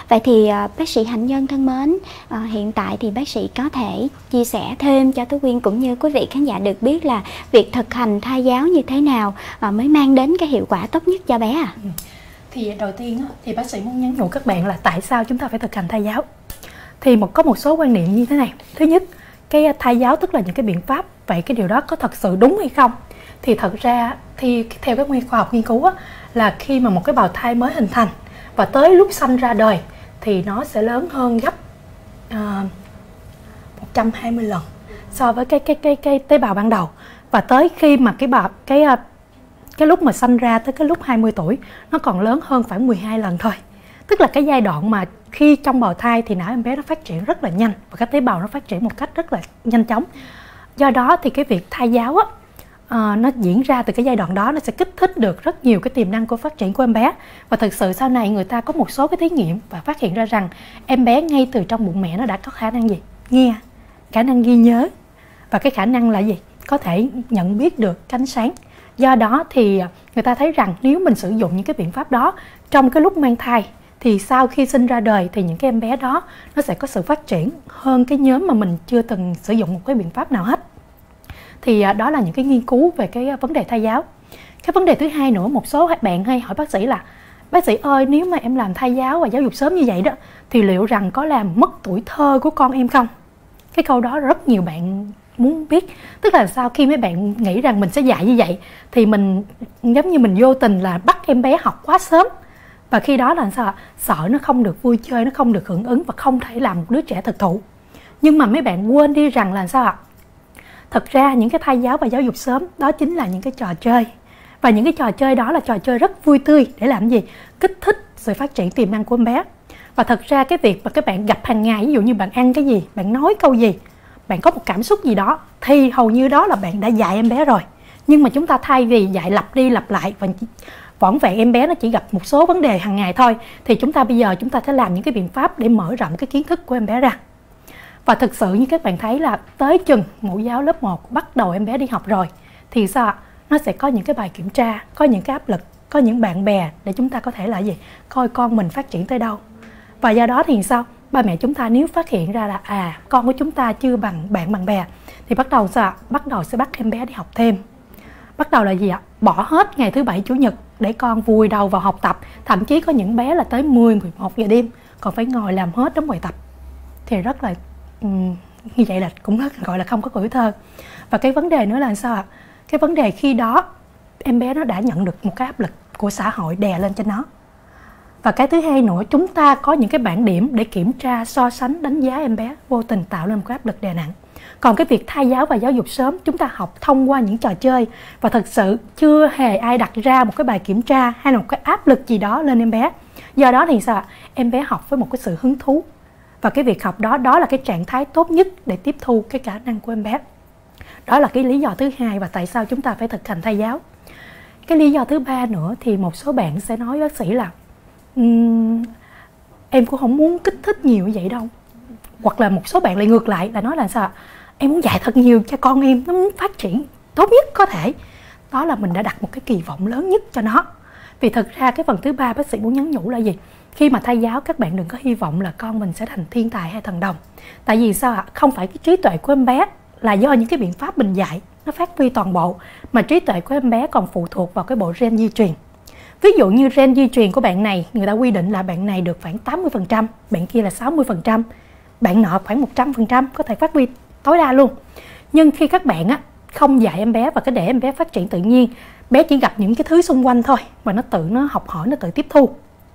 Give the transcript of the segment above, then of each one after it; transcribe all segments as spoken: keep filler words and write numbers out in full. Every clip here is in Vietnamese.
Vậy thì à, bác sĩ Hạnh Nhân thân mến, à, hiện tại thì bác sĩ có thể chia sẻ thêm cho Tú Quyên cũng như quý vị khán giả được biết là việc thực hành thai giáo như thế nào à, mới mang đến cái hiệu quả tốt nhất cho bé à? Ừ. Thì đầu tiên thì bác sĩ muốn nhắn nhủ các bạn là tại sao chúng ta phải thực hành thai giáo. Thì một có một số quan niệm như thế này. Thứ nhất, cái thai giáo tức là những cái biện pháp. Vậy cái điều đó có thật sự đúng hay không? Thì thật ra thì theo các khoa học nghiên cứu á, là khi mà một cái bào thai mới hình thành và tới lúc sanh ra đời thì nó sẽ lớn hơn gấp uh, một trăm hai mươi lần so với cái cái cái cái tế bào ban đầu. Và tới khi mà cái bào cái cái lúc mà sanh ra tới cái lúc hai mươi tuổi nó còn lớn hơn khoảng mười hai lần thôi. Tức là cái giai đoạn mà khi trong bào thai thì não em bé nó phát triển rất là nhanh và các tế bào nó phát triển một cách rất là nhanh chóng. Do đó thì cái việc thai giáo á, uh, nó diễn ra từ cái giai đoạn đó, nó sẽ kích thích được rất nhiều cái tiềm năng của phát triển của em bé. Và thực sự sau này người ta có một số cái thí nghiệm và phát hiện ra rằng em bé ngay từ trong bụng mẹ nó đã có khả năng gì? Nghe, khả năng ghi nhớ và cái khả năng là gì? Có thể nhận biết được ánh sáng. Do đó thì người ta thấy rằng nếu mình sử dụng những cái biện pháp đó trong cái lúc mang thai thì sau khi sinh ra đời thì những cái em bé đó nó sẽ có sự phát triển hơn cái nhóm mà mình chưa từng sử dụng một cái biện pháp nào hết. Thì đó là những cái nghiên cứu về cái vấn đề thai giáo. Cái vấn đề thứ hai nữa, một số bạn hay hỏi bác sĩ là bác sĩ ơi, nếu mà em làm thai giáo và giáo dục sớm như vậy đó thì liệu rằng có làm mất tuổi thơ của con em không? Cái câu đó rất nhiều bạn muốn biết. Tức là sao khi mấy bạn nghĩ rằng mình sẽ dạy như vậy thì mình giống như mình vô tình là bắt em bé học quá sớm. Và khi đó là sao ạ? Sợ nó không được vui chơi, nó không được hưởng ứng và không thể làm một đứa trẻ thực thụ. Nhưng mà mấy bạn quên đi rằng là sao ạ? Thật ra những cái thai giáo và giáo dục sớm đó chính là những cái trò chơi. Và những cái trò chơi đó là trò chơi rất vui tươi để làm gì? Kích thích sự phát triển tiềm năng của em bé. Và thật ra cái việc mà các bạn gặp hàng ngày, ví dụ như bạn ăn cái gì, bạn nói câu gì, bạn có một cảm xúc gì đó thì hầu như đó là bạn đã dạy em bé rồi. Nhưng mà chúng ta thay vì dạy lặp đi lặp lại và vỏn vẹn em bé nó chỉ gặp một số vấn đề hàng ngày thôi, thì chúng ta bây giờ chúng ta sẽ làm những cái biện pháp để mở rộng cái kiến thức của em bé ra. Và thực sự như các bạn thấy là tới chừng mẫu giáo lớp một bắt đầu em bé đi học rồi thì sao ạ? Nó sẽ có những cái bài kiểm tra, có những cái áp lực, có những bạn bè để chúng ta có thể là gì? Coi con mình phát triển tới đâu. Và do đó thì sao? Ba mẹ chúng ta nếu phát hiện ra là à con của chúng ta chưa bằng bạn bằng bè thì bắt đầu sao ạ? Bắt đầu sẽ bắt em bé đi học thêm. Bắt đầu là gì ạ? Bỏ hết ngày thứ bảy chủ nhật để con vùi đầu vào học tập. Thậm chí có những bé là tới mười, mười một giờ đêm còn phải ngồi làm hết đống bài tập. Thì rất là um, như vậy là cũng gọi là không có tuổi thơ. Và cái vấn đề nữa là sao ạ? Cái vấn đề khi đó em bé nó đã nhận được một cái áp lực của xã hội đè lên cho nó. Và cái thứ hai nữa, chúng ta có những cái bảng điểm để kiểm tra, so sánh, đánh giá em bé, vô tình tạo nên một cái áp lực đè nặng. Còn cái việc thai giáo và giáo dục sớm chúng ta học thông qua những trò chơi và thật sự chưa hề ai đặt ra một cái bài kiểm tra hay là một cái áp lực gì đó lên em bé. Do đó thì sao? Em bé học với một cái sự hứng thú. Và cái việc học đó, đó là cái trạng thái tốt nhất để tiếp thu cái khả năng của em bé. Đó là cái lý do thứ hai và tại sao chúng ta phải thực hành thai giáo. Cái lý do thứ ba nữa thì một số bạn sẽ nói bác sĩ là um, em cũng không muốn kích thích nhiều như vậy đâu. Hoặc là một số bạn lại ngược lại là nói là sao? Em muốn dạy thật nhiều cho con em, nó muốn phát triển tốt nhất có thể. Đó là mình đã đặt một cái kỳ vọng lớn nhất cho nó. Vì thực ra cái phần thứ ba bác sĩ muốn nhắn nhủ là gì? Khi mà thai giáo các bạn đừng có hy vọng là con mình sẽ thành thiên tài hay thần đồng. Tại vì sao ạ? Không phải cái trí tuệ của em bé là do những cái biện pháp mình dạy nó phát huy toàn bộ, mà trí tuệ của em bé còn phụ thuộc vào cái bộ gen di truyền. Ví dụ như gen di truyền của bạn này, người ta quy định là bạn này được khoảng tám mươi phần trăm, bạn kia là sáu mươi phần trăm, bạn nọ khoảng một trăm phần trăm có thể phát huy tối đa luôn. Nhưng khi các bạn á, không dạy em bé và cái để em bé phát triển tự nhiên, bé chỉ gặp những cái thứ xung quanh thôi và nó tự nó học hỏi, nó tự tiếp thu.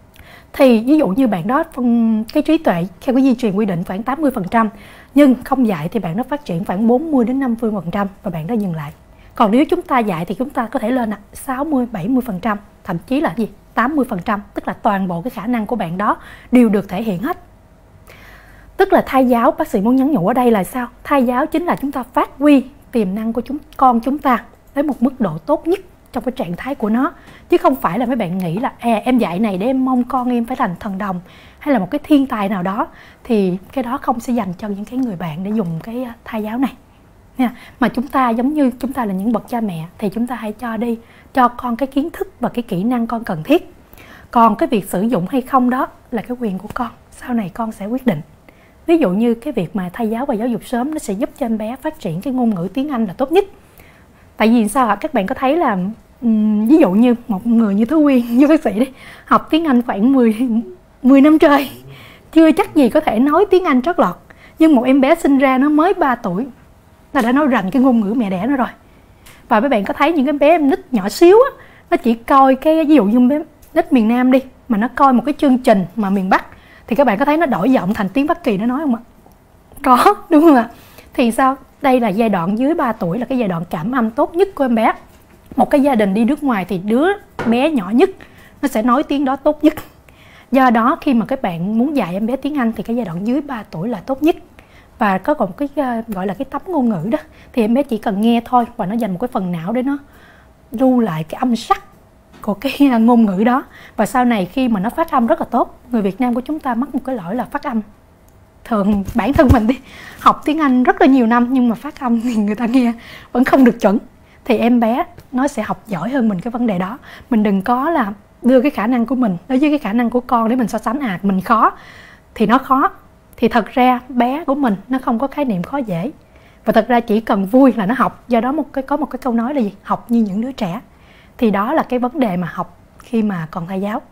Thì ví dụ như bạn đó cái trí tuệ theo cái di truyền quy định khoảng tám mươi phần trăm, nhưng không dạy thì bạn nó phát triển khoảng bốn mươi đến năm mươi phần trăm và bạn đó dừng lại. Còn nếu chúng ta dạy thì chúng ta có thể lên sáu mươi, bảy mươi phần trăm, thậm chí là gì? tám mươi phần trăm, tức là toàn bộ cái khả năng của bạn đó đều được thể hiện hết. Tức là thai giáo, bác sĩ muốn nhắn nhủ ở đây là sao? Thai giáo chính là chúng ta phát huy tiềm năng của chúng con chúng ta tới một mức độ tốt nhất trong cái trạng thái của nó. Chứ không phải là mấy bạn nghĩ là à, em dạy này để em mong con em phải thành thần đồng hay là một cái thiên tài nào đó. Thì cái đó không sẽ dành cho những cái người bạn để dùng cái thai giáo này nha. Mà chúng ta giống như chúng ta là những bậc cha mẹ thì chúng ta hãy cho đi cho con cái kiến thức và cái kỹ năng con cần thiết. Còn cái việc sử dụng hay không đó là cái quyền của con, sau này con sẽ quyết định. Ví dụ như cái việc mà thai giáo và giáo dục sớm nó sẽ giúp cho em bé phát triển cái ngôn ngữ tiếng Anh là tốt nhất. Tại vì sao ạ? Các bạn có thấy là um, ví dụ như một người như Thúy Quyên, như bác sĩ đi, học tiếng Anh khoảng mười năm trời, chưa chắc gì có thể nói tiếng Anh trót lọt. Nhưng một em bé sinh ra nó mới ba tuổi, nó đã nói rành cái ngôn ngữ mẹ đẻ nó rồi. Và các bạn có thấy những cái bé em nít nhỏ xíu á, nó chỉ coi cái, ví dụ như bé nít miền Nam đi, mà nó coi một cái chương trình mà miền Bắc, thì các bạn có thấy nó đổi giọng thành tiếng Bắc Kỳ nó nói không ạ? Có, đúng không ạ? Thì sao? Đây là giai đoạn dưới ba tuổi, là cái giai đoạn cảm âm tốt nhất của em bé. Một cái gia đình đi nước ngoài thì đứa bé nhỏ nhất nó sẽ nói tiếng đó tốt nhất. Do đó khi mà các bạn muốn dạy em bé tiếng Anh thì cái giai đoạn dưới ba tuổi là tốt nhất. Và có còn cái uh, gọi là cái tấm ngôn ngữ đó, thì em bé chỉ cần nghe thôi, và nó dành một cái phần não để nó lưu lại cái âm sắc của cái uh, ngôn ngữ đó. Và sau này khi mà nó phát âm rất là tốt, người Việt Nam của chúng ta mắc một cái lỗi là phát âm. Thường bản thân mình đi học tiếng Anh rất là nhiều năm nhưng mà phát âm thì người ta nghe vẫn không được chuẩn, thì em bé nó sẽ học giỏi hơn mình cái vấn đề đó. Mình đừng có là đưa cái khả năng của mình đối với cái khả năng của con để mình so sánh, à mình khó thì nó khó. Thì thật ra bé của mình nó không có khái niệm khó dễ, và thật ra chỉ cần vui là nó học. Do đó một cái có một cái câu nói là gì? Học như những đứa trẻ. Thì đó là cái vấn đề mà học khi mà còn thai giáo.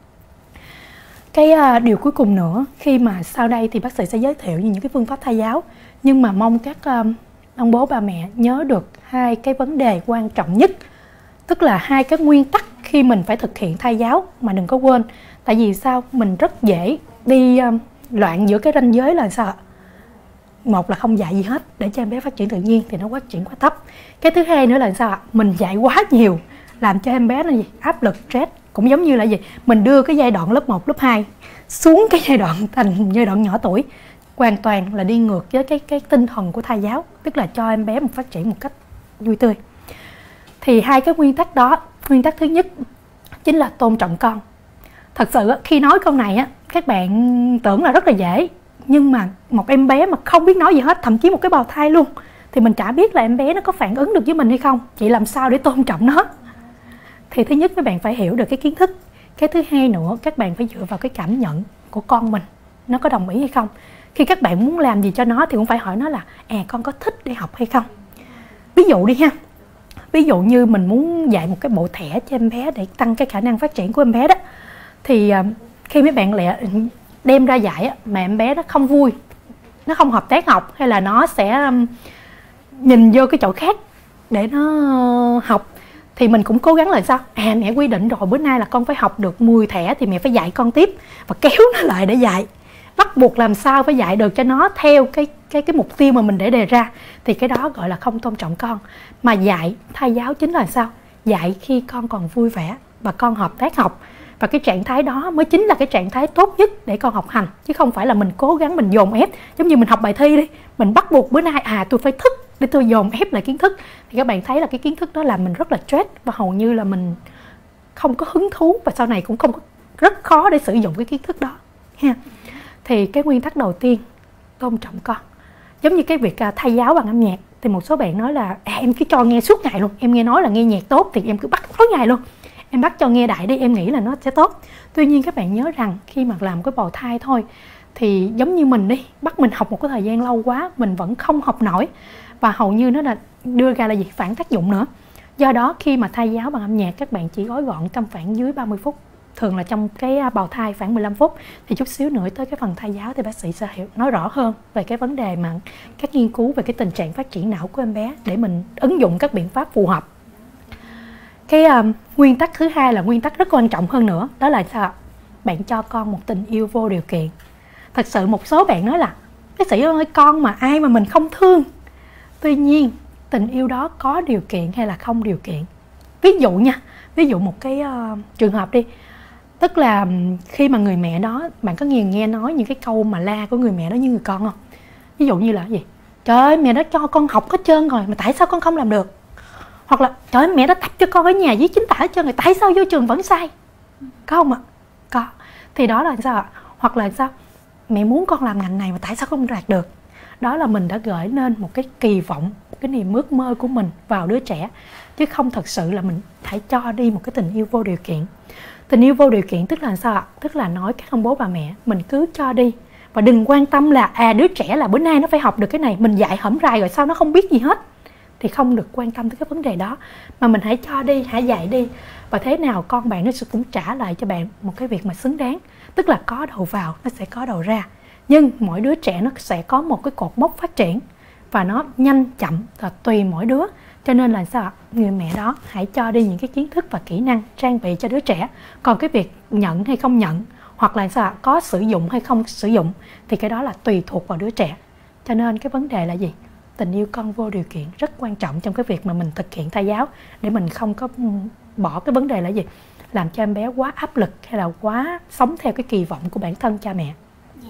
Cái uh, điều cuối cùng nữa, khi mà sau đây thì bác sĩ sẽ giới thiệu những cái phương pháp thai giáo, nhưng mà mong các uh, ông bố bà mẹ nhớ được hai cái vấn đề quan trọng nhất, tức là hai cái nguyên tắc khi mình phải thực hiện thai giáo mà đừng có quên. Tại vì sao? Mình rất dễ đi uh, loạn giữa cái ranh giới là sao ạ? Một là không dạy gì hết để cho em bé phát triển tự nhiên thì nó phát triển quá thấp. Cái thứ hai nữa là sao ạ? Mình dạy quá nhiều làm cho em bé là gì? Áp lực, stress. Cũng giống như là gì? Mình đưa cái giai đoạn lớp một, lớp hai xuống cái giai đoạn thành giai đoạn nhỏ tuổi, hoàn toàn là đi ngược với cái cái tinh thần của thai giáo, tức là cho em bé một phát triển một cách vui tươi. Thì hai cái nguyên tắc đó, nguyên tắc thứ nhất chính là tôn trọng con. Thật sự khi nói câu này á, các bạn tưởng là rất là dễ, nhưng mà một em bé mà không biết nói gì hết, thậm chí một cái bào thai luôn, thì mình chả biết là em bé nó có phản ứng được với mình hay không. Vậy làm sao để tôn trọng nó? Thì thứ nhất các bạn phải hiểu được cái kiến thức. Cái thứ hai nữa, các bạn phải dựa vào cái cảm nhận của con mình, nó có đồng ý hay không. Khi các bạn muốn làm gì cho nó thì cũng phải hỏi nó là à con có thích đi học hay không. Ví dụ đi ha, ví dụ như mình muốn dạy một cái bộ thẻ cho em bé để tăng cái khả năng phát triển của em bé đó, thì khi mấy bạn lại đem ra dạy mà em bé nó không vui, nó không hợp tác học, hay là nó sẽ nhìn vô cái chỗ khác để nó học, thì mình cũng cố gắng là sao? À mẹ quy định rồi, bữa nay là con phải học được mười thẻ thì mẹ phải dạy con tiếp, và kéo nó lại để dạy. Bắt buộc làm sao phải dạy được cho nó theo cái cái cái mục tiêu mà mình để đề ra. Thì cái đó gọi là không tôn trọng con. Mà dạy thai giáo chính là sao? Dạy khi con còn vui vẻ và con hợp tác học. Và cái trạng thái đó mới chính là cái trạng thái tốt nhất để con học hành, chứ không phải là mình cố gắng mình dồn ép. Giống như mình học bài thi đi, mình bắt buộc bữa nay à tôi phải thức để tôi dồn ép lại kiến thức, thì các bạn thấy là cái kiến thức đó làm mình rất là stress, và hầu như là mình không có hứng thú, và sau này cũng không có, rất khó để sử dụng cái kiến thức đó ha. Thì cái nguyên tắc đầu tiên, tôn trọng con. Giống như cái việc thai giáo bằng âm nhạc, thì một số bạn nói là à, em cứ cho nghe suốt ngày luôn, em nghe nói là nghe nhạc tốt thì em cứ bắt tối ngày luôn, em bắt cho nghe đại đi, em nghĩ là nó sẽ tốt. Tuy nhiên các bạn nhớ rằng khi mà làm cái bào thai thôi, thì giống như mình đi, bắt mình học một cái thời gian lâu quá, mình vẫn không học nổi, và hầu như nó là đưa ra là gì? Phản tác dụng nữa. Do đó khi mà thai giáo bằng âm nhạc, các bạn chỉ gói gọn trong khoảng dưới ba mươi phút, thường là trong cái bào thai khoảng mười lăm phút. Thì chút xíu nữa tới cái phần thai giáo thì bác sĩ sẽ hiểu nói rõ hơn về cái vấn đề mà các nghiên cứu về cái tình trạng phát triển não của em bé, để mình ứng dụng các biện pháp phù hợp. Cái um, nguyên tắc thứ hai là nguyên tắc rất quan trọng hơn nữa, đó là sao? Bạn cho con một tình yêu vô điều kiện. Thật sự một số bạn nói là bác sĩ ơi, con mà ai mà mình không thương. Tuy nhiên tình yêu đó có điều kiện hay là không điều kiện. Ví dụ nha, ví dụ một cái uh, trường hợp đi, tức là khi mà người mẹ đó, bạn có nghe nghe nói những cái câu mà la của người mẹ đó như người con không? Ví dụ như là gì? Trời ơi, mẹ đã cho con học hết trơn rồi mà tại sao con không làm được? Hoặc là trời ơi, mẹ đã tập cho con ở nhà với chính tả hết trơn rồi, tại sao vô trường vẫn sai? Có không ạ? Có. Thì đó là sao ạ? Hoặc là sao? Mẹ muốn con làm ngành này mà tại sao không đạt được? Đó là mình đã gửi nên một cái kỳ vọng, một cái niềm ước mơ của mình vào đứa trẻ, chứ không thật sự là mình hãy cho đi một cái tình yêu vô điều kiện. Tình yêu vô điều kiện tức là sao ạ? Tức là nói các ông bố bà mẹ mình cứ cho đi, và đừng quan tâm là à đứa trẻ là bữa nay nó phải học được cái này, mình dạy hổm rày rồi sao nó không biết gì hết, thì không được quan tâm tới cái vấn đề đó, mà mình hãy cho đi, hãy dạy đi, và thế nào con bạn nó sẽ cũng trả lại cho bạn một cái việc mà xứng đáng. Tức là có đầu vào nó sẽ có đầu ra, nhưng mỗi đứa trẻ nó sẽ có một cái cột mốc phát triển và nó nhanh chậm là tùy mỗi đứa. Cho nên là sao ạ? Người mẹ đó hãy cho đi những cái kiến thức và kỹ năng trang bị cho đứa trẻ. Còn cái việc nhận hay không nhận, hoặc là sao ạ? Có sử dụng hay không sử dụng, thì cái đó là tùy thuộc vào đứa trẻ. Cho nên cái vấn đề là gì? Tình yêu con vô điều kiện rất quan trọng trong cái việc mà mình thực hiện thai giáo, để mình không có bỏ cái vấn đề là gì? Làm cho em bé quá áp lực hay là quá sống theo cái kỳ vọng của bản thân cha mẹ.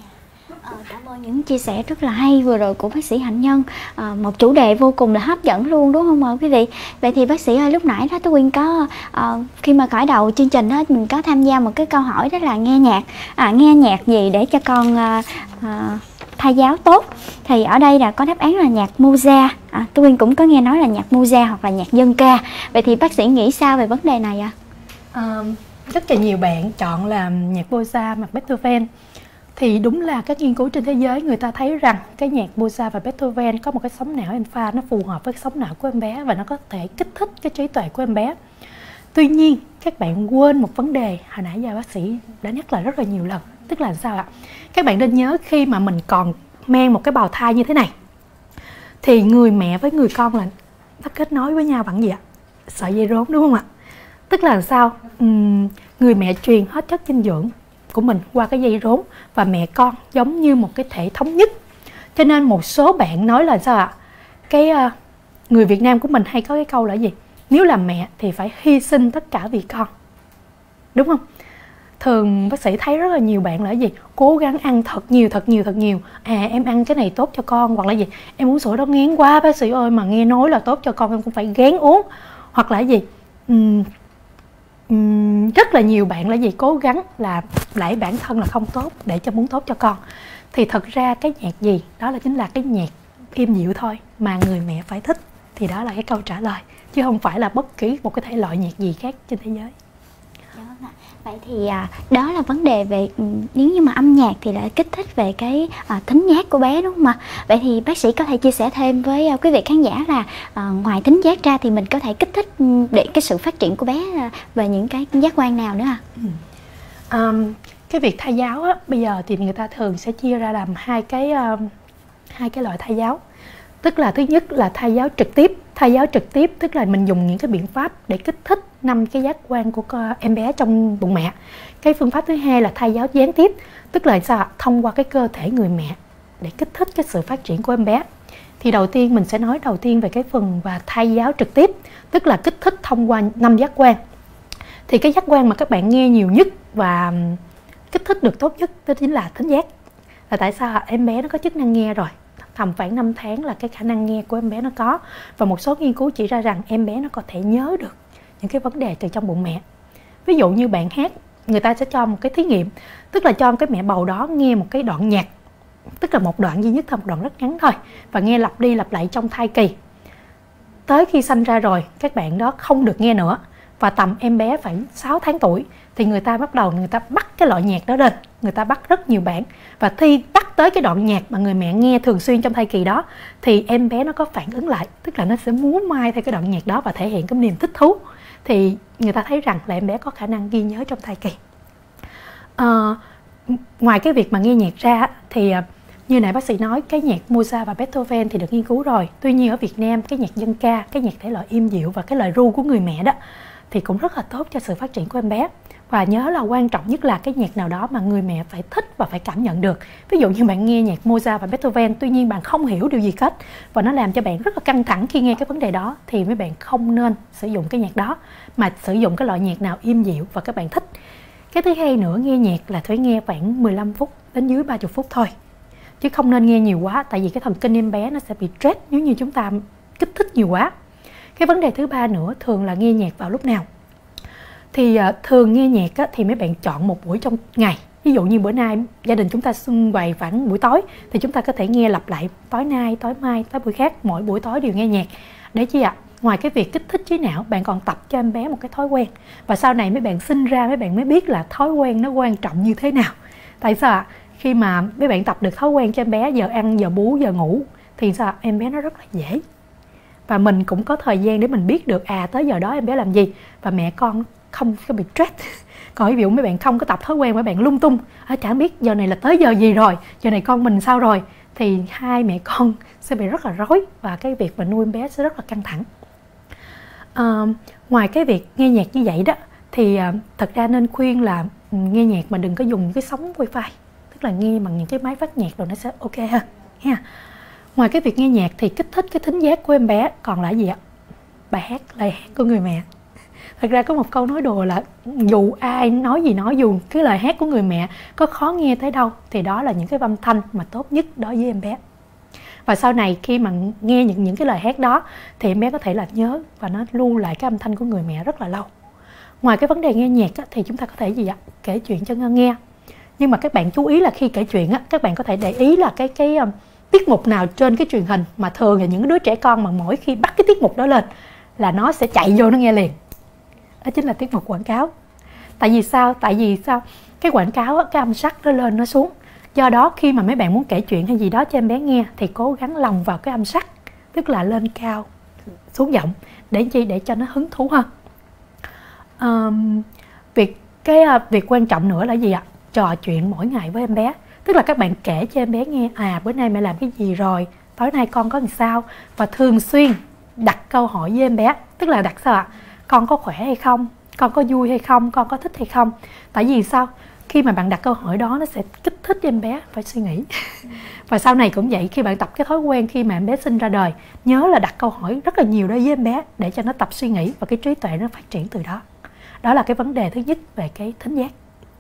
Ờ, cảm ơn những chia sẻ rất là hay vừa rồi của bác sĩ Hạnh Nhân. À, một chủ đề vô cùng là hấp dẫn luôn, đúng không ạ quý vị? Vậy thì bác sĩ ơi, lúc nãy đó Tú Quyên có uh, khi mà khởi đầu chương trình đó, mình có tham gia một cái câu hỏi đó là nghe nhạc à, nghe nhạc gì để cho con uh, uh, thai giáo tốt. Thì ở đây là có đáp án là nhạc Mozart. à, Tú Quyên cũng có nghe nói là nhạc Mozart hoặc là nhạc dân ca. Vậy thì bác sĩ nghĩ sao về vấn đề này ạ? À? Uh, rất là nhiều bạn chọn làm nhạc Mozart hoặc Beethoven. Thì đúng là các nghiên cứu trên thế giới người ta thấy rằng cái nhạc Mozart và Beethoven có một cái sóng não alpha nó phù hợp với sóng não của em bé và nó có thể kích thích cái trí tuệ của em bé. Tuy nhiên các bạn quên một vấn đề hồi nãy giờ bác sĩ đã nhắc lại rất là nhiều lần. Tức là sao ạ? Các bạn nên nhớ khi mà mình còn mang một cái bào thai như thế này thì người mẹ với người con là nó kết nối với nhau bằng gì ạ? Sợi dây rốn, đúng không ạ? Tức là sao? Uhm, người mẹ truyền hết chất dinh dưỡng của mình qua cái dây rốn, và mẹ con giống như một cái thể thống nhất. Cho nên một số bạn nói là sao ạ? Cái uh, người Việt Nam của mình hay có cái câu là gì? Nếu làm mẹ thì phải hy sinh tất cả vì con, đúng không? Thường bác sĩ thấy rất là nhiều bạn là gì? Cố gắng ăn thật nhiều, thật nhiều, thật nhiều. À em ăn cái này tốt cho con, hoặc là gì? Em uống sữa đó ngán quá bác sĩ ơi, mà nghe nói là tốt cho con em cũng phải gán uống. Hoặc là gì? Uhm, uhm, rất là nhiều bạn là gì? Cố gắng là đẩy bản thân là không tốt để cho muốn tốt cho con. Thì thật ra cái nhạc gì? Đó là chính là cái nhạc êm dịu thôi mà người mẹ phải thích. Thì đó là cái câu trả lời, chứ không phải là bất kỳ một cái thể loại nhạc gì khác trên thế giới. Vậy thì à, đó là vấn đề về nếu như mà âm nhạc thì lại kích thích về cái à, thính giác của bé, đúng không ạ? Vậy thì bác sĩ có thể chia sẻ thêm với à, quý vị khán giả là à, ngoài thính giác ra thì mình có thể kích thích để cái sự phát triển của bé à, về những cái giác quan nào nữa à? Ừ. Um, cái việc thai giáo á, bây giờ thì người ta thường sẽ chia ra làm hai cái uh, hai cái loại thai giáo. Tức là thứ nhất là thai giáo trực tiếp. Thai giáo trực tiếp tức là mình dùng những cái biện pháp để kích thích năm cái giác quan của em bé trong bụng mẹ. Cái phương pháp thứ hai là thai giáo gián tiếp, tức là sao? Thông qua cái cơ thể người mẹ để kích thích cái sự phát triển của em bé. Thì đầu tiên mình sẽ nói đầu tiên về cái phần và thai giáo trực tiếp, tức là kích thích thông qua năm giác quan. Thì cái giác quan mà các bạn nghe nhiều nhất và kích thích được tốt nhất đó chính là thính giác. Là tại sao? Em bé nó có chức năng nghe rồi, tầm khoảng năm tháng là cái khả năng nghe của em bé nó có. Và một số nghiên cứu chỉ ra rằng em bé nó có thể nhớ được những cái vấn đề từ trong bụng mẹ. Ví dụ như bạn hát, người ta sẽ cho một cái thí nghiệm, tức là cho cái mẹ bầu đó nghe một cái đoạn nhạc, tức là một đoạn duy nhất thôi, một đoạn rất ngắn thôi, và nghe lặp đi lặp lại trong thai kỳ. Tới khi sanh ra rồi, các bạn đó không được nghe nữa. Và tầm em bé phải sáu tháng tuổi thì người ta bắt đầu người ta bắt cái loại nhạc đó lên, người ta bắt rất nhiều bản, và khi bắt tới cái đoạn nhạc mà người mẹ nghe thường xuyên trong thai kỳ đó thì em bé nó có phản ứng lại, tức là nó sẽ múa may theo cái đoạn nhạc đó và thể hiện cái niềm thích thú. Thì người ta thấy rằng là em bé có khả năng ghi nhớ trong thai kỳ. À, ngoài cái việc mà nghe nhạc ra thì như nãy bác sĩ nói, cái nhạc Mozart và Beethoven thì được nghiên cứu rồi. Tuy nhiên ở Việt Nam cái nhạc dân ca, cái nhạc thể loại êm dịu và cái lời ru của người mẹ đó thì cũng rất là tốt cho sự phát triển của em bé. Và nhớ là quan trọng nhất là cái nhạc nào đó mà người mẹ phải thích và phải cảm nhận được. Ví dụ như bạn nghe nhạc Mozart và Beethoven, tuy nhiên bạn không hiểu điều gì hết và nó làm cho bạn rất là căng thẳng khi nghe cái vấn đề đó, thì mấy bạn không nên sử dụng cái nhạc đó, mà sử dụng cái loại nhạc nào êm dịu và các bạn thích. Cái thứ hai nữa, nghe nhạc là phải nghe khoảng mười lăm phút đến dưới ba mươi phút thôi, chứ không nên nghe nhiều quá, tại vì cái thần kinh em bé nó sẽ bị stress nếu như chúng ta kích thích nhiều quá. Cái vấn đề thứ ba nữa, thường là nghe nhạc vào lúc nào. Thì uh, thường nghe nhạc á, thì mấy bạn chọn một buổi trong ngày. Ví dụ như bữa nay gia đình chúng ta xung vầy khoảng buổi tối thì chúng ta có thể nghe lặp lại tối nay, tối mai, tối buổi khác, mỗi buổi tối đều nghe nhạc. Để chi ạ? ngoài cái việc kích thích trí não, bạn còn tập cho em bé một cái thói quen. Và sau này mấy bạn sinh ra mấy bạn mới biết là thói quen nó quan trọng như thế nào. Tại sao ạ? Khi mà mấy bạn tập được thói quen cho em bé giờ ăn, giờ bú, giờ ngủ thì sao? Em bé nó rất là dễ. Và mình cũng có thời gian để mình biết được à tới giờ đó em bé làm gì, và mẹ con không có bị stress. Còn ví dụ mấy bạn không có tập thói quen, mấy bạn lung tung, à, chẳng biết giờ này là tới giờ gì rồi, giờ này con mình sao rồi, thì hai mẹ con sẽ bị rất là rối và cái việc mà nuôi em bé sẽ rất là căng thẳng. À, ngoài cái việc nghe nhạc như vậy đó thì à, thật ra nên khuyên là nghe nhạc mà đừng có dùng cái sóng wifi, tức là nghe bằng những cái máy phát nhạc rồi nó sẽ ok hơn ha. Ngoài cái việc nghe nhạc thì kích thích cái thính giác của em bé còn là gì ạ? Bài hát, lời hát của người mẹ. Thật ra có một câu nói đùa là dù ai nói gì nói, dù cái lời hát của người mẹ có khó nghe tới đâu thì đó là những cái âm thanh mà tốt nhất đối với em bé. Và sau này khi mà nghe những những cái lời hát đó thì em bé có thể là nhớ và nó lưu lại cái âm thanh của người mẹ rất là lâu. Ngoài cái vấn đề nghe nhạc á, thì chúng ta có thể gì ạ? Kể chuyện cho Ngân nghe. Nhưng mà các bạn chú ý là khi kể chuyện á, các bạn có thể để ý là cái cái um, tiết mục nào trên cái truyền hình mà thường là những đứa trẻ con mà mỗi khi bắt cái tiết mục đó lên là nó sẽ chạy vô nó nghe liền. Đó chính là tiết mục quảng cáo. Tại vì sao? Tại vì sao? Cái quảng cáo á, cái âm sắc nó lên nó xuống. Do đó khi mà mấy bạn muốn kể chuyện hay gì đó cho em bé nghe thì cố gắng lồng vào cái âm sắc, tức là lên cao xuống giọng để chi? Để cho nó hứng thú hơn. Um, việc cái uh, việc quan trọng nữa là gì ạ? Trò chuyện mỗi ngày với em bé. Tức là các bạn kể cho em bé nghe à bữa nay mẹ làm cái gì rồi, tối nay con có làm sao, và thường xuyên đặt câu hỏi với em bé. Tức là đặt sao ạ? Con có khỏe hay không? Con có vui hay không? Con có thích hay không? Tại vì sao? Khi mà bạn đặt câu hỏi đó nó sẽ kích thích em bé phải suy nghĩ. Và sau này cũng vậy, khi bạn tập cái thói quen khi mà em bé sinh ra đời, nhớ là đặt câu hỏi rất là nhiều đối với em bé để cho nó tập suy nghĩ và cái trí tuệ nó phát triển từ đó. Đó là cái vấn đề thứ nhất về cái thính giác.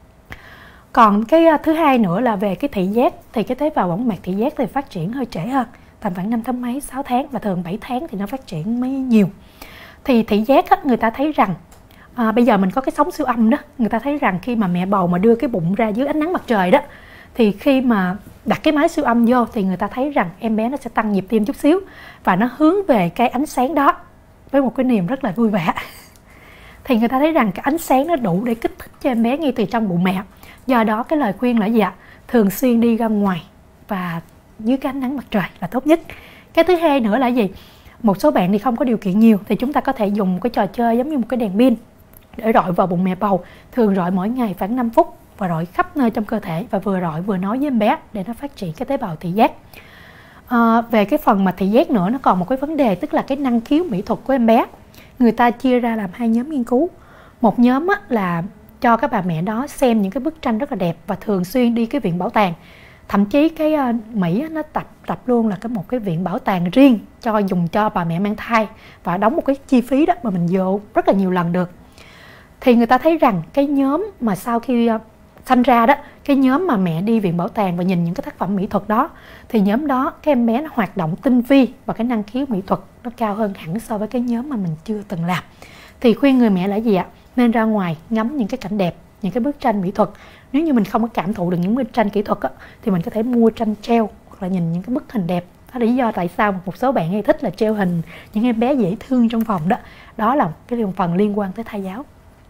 Còn cái thứ hai nữa là về cái thị giác, thì cái tế bào võng mạc thị giác thì phát triển hơi trễ hơn, tầm khoảng năm tháng mấy, sáu tháng, và thường bảy tháng thì nó phát triển mới nhiều. Thì thị giác á, người ta thấy rằng à, bây giờ mình có cái sóng siêu âm đó, người ta thấy rằng khi mà mẹ bầu mà đưa cái bụng ra dưới ánh nắng mặt trời đó, thì khi mà đặt cái máy siêu âm vô thì người ta thấy rằng em bé nó sẽ tăng nhịp tim chút xíu và nó hướng về cái ánh sáng đó với một cái niềm rất là vui vẻ. Thì người ta thấy rằng cái ánh sáng nó đủ để kích thích cho em bé ngay từ trong bụng mẹ. Do đó cái lời khuyên là gì ạ? Thường xuyên đi ra ngoài và dưới cái ánh nắng mặt trời là tốt nhất. Cái thứ hai nữa là gì? Một số bạn thì không có điều kiện nhiều thì chúng ta có thể dùng một cái trò chơi giống như một cái đèn pin để rọi vào bụng mẹ bầu. Thường rọi mỗi ngày khoảng năm phút và rọi khắp nơi trong cơ thể, và vừa rọi vừa nói với em bé để nó phát triển cái tế bào thị giác. À, về cái phần mà thị giác nữa, nó còn một cái vấn đề, tức là cái năng khiếu mỹ thuật của em bé. Người ta chia ra làm hai nhóm nghiên cứu. Một nhóm á, là cho các bà mẹ đó xem những cái bức tranh rất là đẹp và thường xuyên đi cái viện bảo tàng. Thậm chí cái uh, Mỹ á, nó tập tập luôn là cái một cái viện bảo tàng riêng cho dùng cho bà mẹ mang thai, và đóng một cái chi phí đó mà mình vô rất là nhiều lần được. Thì người ta thấy rằng cái nhóm mà sau khi uh, sanh ra đó, cái nhóm mà mẹ đi viện bảo tàng và nhìn những cái tác phẩm mỹ thuật đó, thì nhóm đó cái em bé nó hoạt động tinh vi và cái năng khiếu mỹ thuật nó cao hơn hẳn so với cái nhóm mà mình chưa từng làm. Thì khuyên người mẹ là gì ạ? Nên ra ngoài ngắm những cái cảnh đẹp, những cái bức tranh mỹ thuật. Nếu như mình không có cảm thụ được những bức tranh kỹ thuật á, thì mình có thể mua tranh treo hoặc là nhìn những cái bức hình đẹp. Đó là lý do tại sao một số bạn hay thích là treo hình những em bé dễ thương trong phòng đó. Đó là cái phần liên quan tới thai giáo.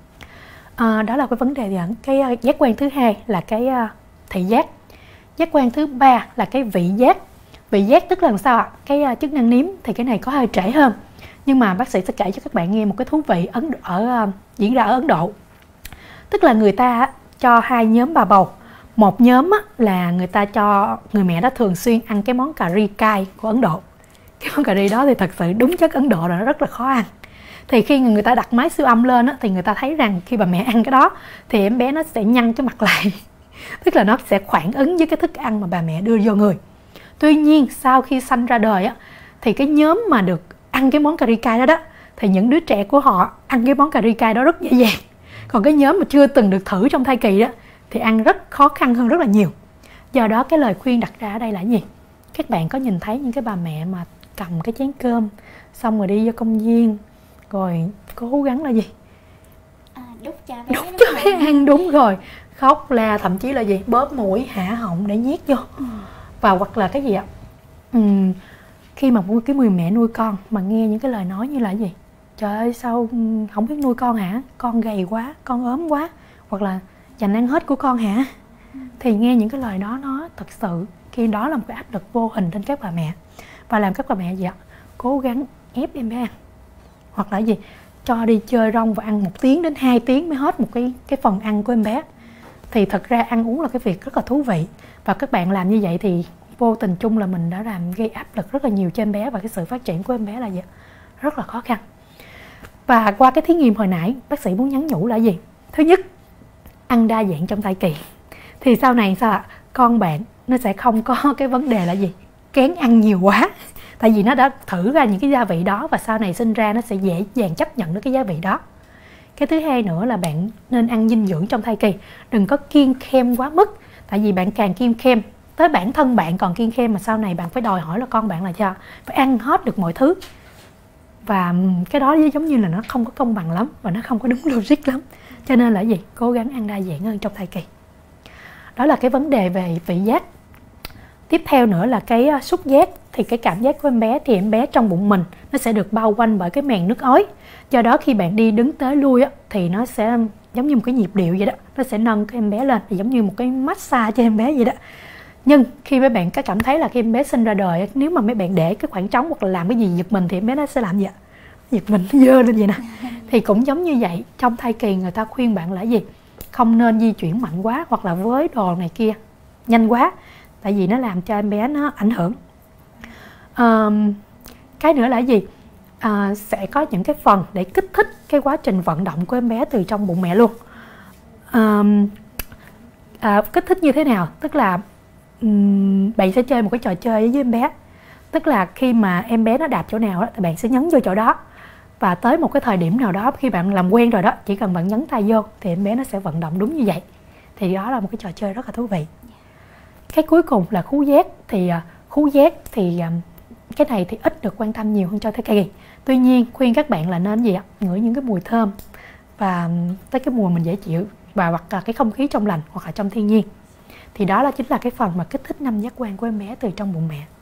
À, đó là cái vấn đề gì ạ? Cái uh, giác quan thứ hai là cái uh, thị giác. Giác quan thứ ba là cái vị giác. Vị giác tức là làm sao ạ? Cái uh, chức năng nếm thì cái này có hơi trễ hơn. Nhưng mà bác sĩ sẽ kể cho các bạn nghe một cái thú vị Ấn Độ, ở uh, diễn ra ở Ấn Độ. Tức là người ta uh, cho hai nhóm bà bầu. Một nhóm uh, là người ta cho người mẹ đó thường xuyên ăn cái món cà ri cay của Ấn Độ. Cái món cà ri đó thì thật sự đúng chất Ấn Độ là nó rất là khó ăn. Thì khi người ta đặt máy siêu âm lên á, thì người ta thấy rằng khi bà mẹ ăn cái đó thì em bé nó sẽ nhăn cái mặt lại. Tức là nó sẽ phản ứng với cái thức ăn mà bà mẹ đưa vô người. Tuy nhiên sau khi sanh ra đời á, thì cái nhóm mà được ăn cái món cà ri cay đó đó, thì những đứa trẻ của họ ăn cái món cà ri cay đó rất dễ dàng. Còn cái nhóm mà chưa từng được thử trong thai kỳ đó thì ăn rất khó khăn hơn rất là nhiều. Do đó cái lời khuyên đặt ra ở đây là gì? Các bạn có nhìn thấy những cái bà mẹ mà cầm cái chén cơm xong rồi đi vô công viên rồi cố gắng là gì? À, đút cho bé, đút cho bé ăn, đúng rồi. Khóc la, thậm chí là gì? Bóp mũi, hạ họng để nhét vô. Ừ. Và hoặc là cái gì ạ? Uhm, khi mà một cái người mẹ nuôi con mà nghe những cái lời nói như là gì, trời ơi sao không biết nuôi con hả, con gầy quá, con ốm quá, hoặc là dành ăn hết của con hả, thì nghe những cái lời đó nó thật sự khi đó là một cái áp lực vô hình trên các bà mẹ, và làm các bà mẹ gì ạ, cố gắng ép em bé ăn, hoặc là gì, cho đi chơi rong và ăn một tiếng đến hai tiếng mới hết một cái cái phần ăn của em bé. Thì thật ra ăn uống là cái việc rất là thú vị, và các bạn làm như vậy thì vô tình chung là mình đã làm gây áp lực rất là nhiều cho em bé, và cái sự phát triển của em bé là gì, rất là khó khăn. Và qua cái thí nghiệm hồi nãy, bác sĩ muốn nhắn nhủ là gì? Thứ nhất, ăn đa dạng trong thai kỳ thì sau này sao ạ, con bạn nó sẽ không có cái vấn đề là gì, kén ăn nhiều quá, tại vì nó đã thử ra những cái gia vị đó, và sau này sinh ra nó sẽ dễ dàng chấp nhận được cái gia vị đó. Cái thứ hai nữa là bạn nên ăn dinh dưỡng trong thai kỳ, đừng có kiêng khem quá mức, tại vì bạn càng kiêng khem, tới bản thân bạn còn kiêng khem mà sau này bạn phải đòi hỏi là con bạn là sao, phải ăn hết được mọi thứ. Và cái đó giống như là nó không có công bằng lắm, và nó không có đúng logic lắm. Cho nên là gì, cố gắng ăn đa dạng hơn trong thai kỳ. Đó là cái vấn đề về vị giác. Tiếp theo nữa là cái xúc giác. Thì cái cảm giác của em bé thì em bé trong bụng mình nó sẽ được bao quanh bởi cái màng nước ối. Do đó khi bạn đi đứng tới lui á, thì nó sẽ giống như một cái nhịp điệu vậy đó, nó sẽ nâng cái em bé lên, thì giống như một cái massage cho em bé vậy đó. Nhưng khi mấy bạn có cảm thấy là khi em bé sinh ra đời, nếu mà mấy bạn để cái khoảng trống hoặc là làm cái gì giật mình thì em bé nó sẽ làm gì ạ? Giật mình, nó dơ lên vậy nè. Thì cũng giống như vậy, trong thai kỳ người ta khuyên bạn là gì? Không nên di chuyển mạnh quá hoặc là với đồ này kia nhanh quá, tại vì nó làm cho em bé nó ảnh hưởng. À, cái nữa là gì? À, sẽ có những cái phần để kích thích cái quá trình vận động của em bé từ trong bụng mẹ luôn. À, à, kích thích như thế nào? Tức là um, bạn sẽ chơi một cái trò chơi với em bé. Tức là khi mà em bé nó đạp chỗ nào đó, thì bạn sẽ nhấn vô chỗ đó. Và tới một cái thời điểm nào đó, khi bạn làm quen rồi đó, chỉ cần bạn nhấn tay vô thì em bé nó sẽ vận động đúng như vậy. Thì đó là một cái trò chơi rất là thú vị. Cái cuối cùng là khứu giác. Thì uh, khứu giác thì um, cái này thì ít được quan tâm nhiều hơn cho thai kỳ. Tuy nhiên khuyên các bạn là nên gì ạ? Ngửi những cái mùi thơm và um, tới cái mùi mình dễ chịu, và hoặc là cái không khí trong lành hoặc là trong thiên nhiên. Thì đó là chính là cái phần mà kích thích năm giác quan của em bé từ trong bụng mẹ.